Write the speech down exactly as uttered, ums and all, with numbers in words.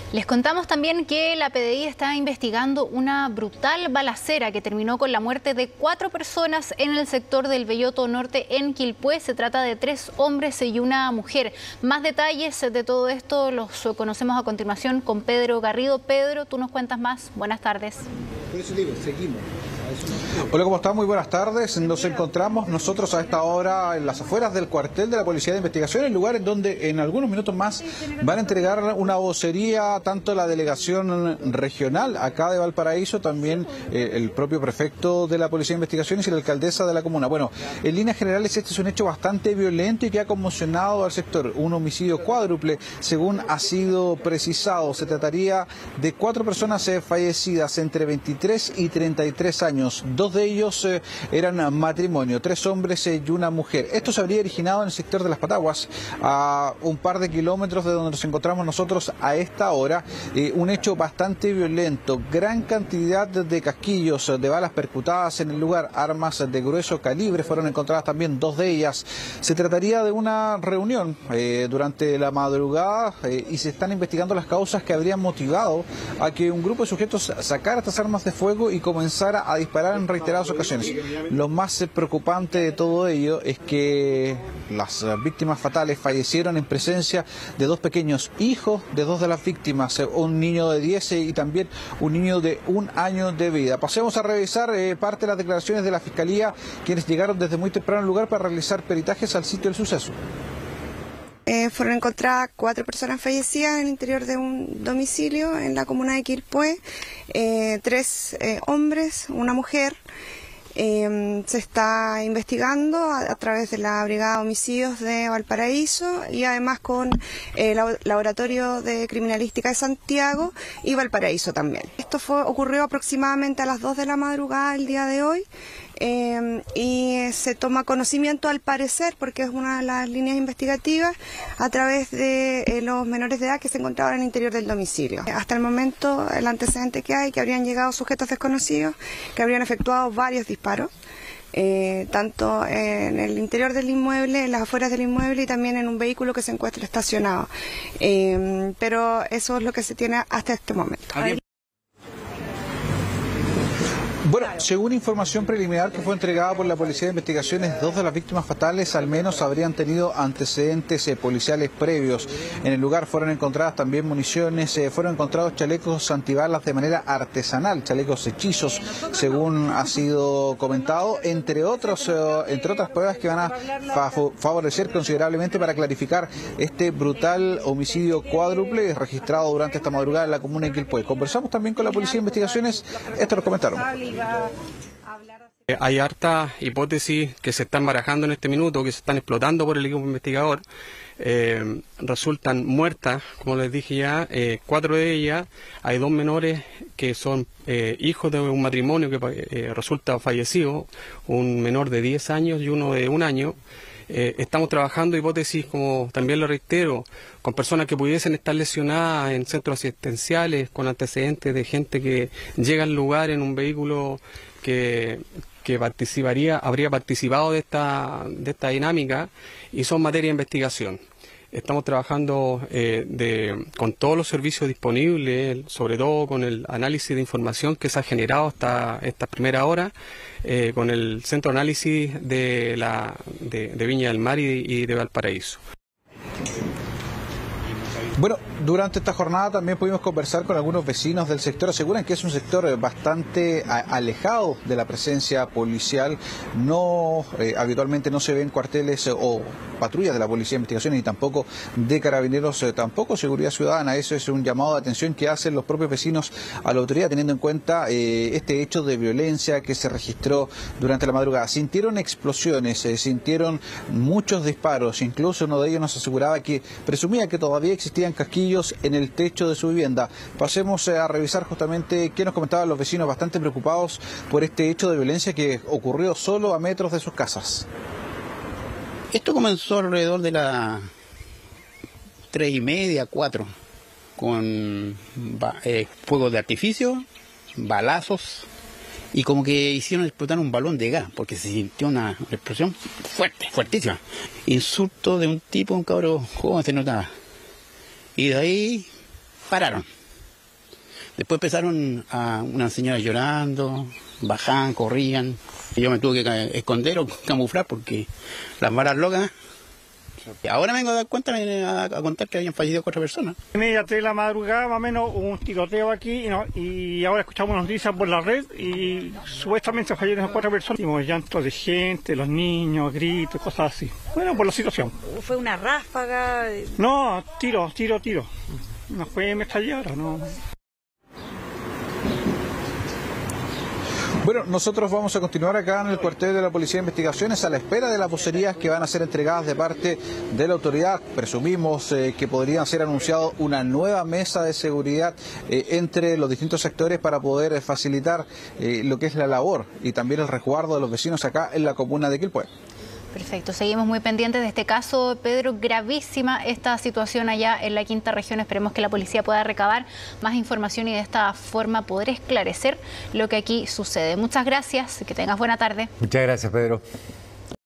Les contamos también que la P D I está investigando una brutal balacera que terminó con la muerte de cuatro personas en el sector del Belloto Norte en Quilpué. Se trata de tres hombres y una mujer. Más detalles de todo esto los conocemos a continuación con Pedro Garrido. Pedro, tú nos cuentas más. Buenas tardes. Por eso digo, seguimos. Hola, ¿cómo están? Muy buenas tardes. Nos encontramos nosotros a esta hora en las afueras del cuartel de la Policía de Investigación, el lugar en donde en algunos minutos más van a entregar una vocería tanto la delegación regional acá de Valparaíso, también eh, el propio prefecto de la Policía de Investigaciones y la alcaldesa de la comuna. Bueno, en líneas generales este es un hecho bastante violento y que ha conmocionado al sector. Un homicidio cuádruple, según ha sido precisado. Se trataría de cuatro personas eh, fallecidas entre veintitrés y treinta y tres años. Dos de ellos eh, eran matrimonio, tres hombres eh, y una mujer. Esto se habría originado en el sector de Las Pataguas, a un par de kilómetros de donde nos encontramos nosotros a esta hora. Eh, un hecho bastante violento, gran cantidad de casquillos, de balas percutadas en el lugar, armas de grueso calibre fueron encontradas también, dos de ellas. Se trataría de una reunión eh, durante la madrugada eh, y se están investigando las causas que habrían motivado a que un grupo de sujetos sacara estas armas de fuego y comenzara a disparar en reiteradas ocasiones. Lo más preocupante de todo ello es que las víctimas fatales fallecieron en presencia de dos pequeños hijos de dos de las víctimas, un niño de diez y también un niño de un año de vida. Pasemos a revisar eh, parte de las declaraciones de la Fiscalía, quienes llegaron desde muy temprano al lugar para realizar peritajes al sitio del suceso. Eh, fueron encontradas cuatro personas fallecidas en el interior de un domicilio en la comuna de Quilpué, eh, tres eh, hombres, una mujer. Eh, se está investigando a, a través de la Brigada de Homicidios de Valparaíso y además con el Laboratorio de Criminalística de Santiago y Valparaíso también. Esto fue, ocurrió aproximadamente a las dos de la madrugada el día de hoy. Eh, y se toma conocimiento al parecer, porque es una de las líneas investigativas, a través de eh, los menores de edad que se encontraban en el interior del domicilio. Hasta el momento el antecedente que hay, que habrían llegado sujetos desconocidos, que habrían efectuado varios disparos, eh, tanto en el interior del inmueble, en las afueras del inmueble y también en un vehículo que se encuentra estacionado. Eh, pero eso es lo que se tiene hasta este momento. Bueno, según información preliminar que fue entregada por la Policía de Investigaciones, dos de las víctimas fatales al menos habrían tenido antecedentes eh, policiales previos. En el lugar fueron encontradas también municiones, eh, fueron encontrados chalecos antibalas de manera artesanal, chalecos hechizos, según ha sido comentado, entre otros, eh, entre otras pruebas que van a fa favorecer considerablemente para clarificar este brutal homicidio cuádruple registrado durante esta madrugada en la comuna de Quilpué. Conversamos también con la Policía de Investigaciones, esto nos comentaron. Hay hartas hipótesis que se están barajando en este minuto, que se están explotando por el equipo investigador. Eh, resultan muertas, como les dije ya, eh, cuatro de ellas. Hay dos menores que son eh, hijos de un matrimonio que eh, resulta fallecido, un menor de diez años y uno de un año. Eh, estamos trabajando hipótesis, como también lo reitero, con personas que pudiesen estar lesionadas en centros asistenciales, con antecedentes de gente que llega al lugar en un vehículo que, que participaría, habría participado de esta, de esta dinámica, y son materia de investigación. Estamos trabajando eh, de, con todos los servicios disponibles, sobre todo con el análisis de información que se ha generado hasta esta primera hora, eh, con el centro de análisis de, la, de, de Viña del Mar y, y de Valparaíso. Bueno, durante esta jornada también pudimos conversar con algunos vecinos del sector. Aseguran que es un sector bastante alejado de la presencia policial. No, eh, habitualmente no se ven cuarteles eh, o patrullas de la Policía de Investigación ni tampoco de Carabineros, eh, tampoco seguridad ciudadana. Eso es un llamado de atención que hacen los propios vecinos a la autoridad, teniendo en cuenta eh, este hecho de violencia que se registró durante la madrugada. Sintieron explosiones, eh, sintieron muchos disparos. Incluso uno de ellos nos aseguraba que presumía que todavía existían casquillos en el techo de su vivienda. Pasemos a revisar justamente qué nos comentaban los vecinos, bastante preocupados por este hecho de violencia que ocurrió solo a metros de sus casas. Esto comenzó alrededor de las tres y media, cuatro, con eh, fuegos de artificio, balazos, y como que hicieron explotar un balón de gas, porque se sintió una explosión fuerte, fuertísima. Insulto de un tipo, un cabro joven se notaba. Y de ahí pararon. Después empezaron a una señora llorando, bajaban, corrían. Y yo me tuve que esconder o camuflar porque las malas locas. Y ahora vengo a dar cuenta, a, a contar que habían fallecido cuatro personas. Media tres de la madrugada, más o menos, hubo un tiroteo aquí, ¿no? Y ahora escuchamos noticias por la red y supuestamente fallecieron cuatro personas. Tuvimos llantos de gente, los niños, gritos, cosas así. Bueno, por la situación. ¿Fue una ráfaga? No, tiro, tiro, tiro. No fue metralleta, no. Bueno, nosotros vamos a continuar acá en el cuartel de la Policía de Investigaciones a la espera de las vocerías que van a ser entregadas de parte de la autoridad. Presumimos eh, que podrían ser anunciados una nueva mesa de seguridad eh, entre los distintos sectores para poder eh, facilitar eh, lo que es la labor y también el resguardo de los vecinos acá en la comuna de Quilpué. Perfecto, seguimos muy pendientes de este caso, Pedro. Gravísima esta situación allá en la quinta región. Esperemos que la policía pueda recabar más información y de esta forma poder esclarecer lo que aquí sucede. Muchas gracias y que tengas buena tarde. Muchas gracias, Pedro.